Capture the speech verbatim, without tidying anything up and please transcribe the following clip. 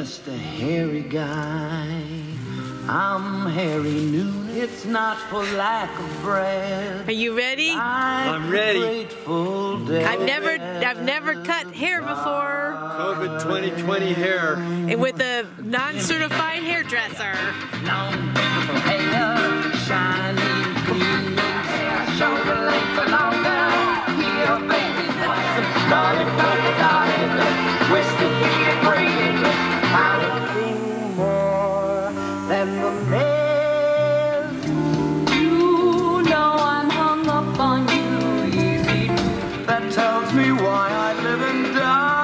just a hairy guy. I'm Harry Noon, it's not for lack of bread. Are you ready? I'm ready. I've never, I've never cut hair before. COVID twenty twenty hair. And with a non-certified hairdresser. Long, beautiful hair, shiny, gleaming hair, shoulder length or longer. Here, baby, that's a darling polka dotted, twisted, and braided. Anything more than the mess. You know I'm hung up on you, easy. That tells me why I live and die.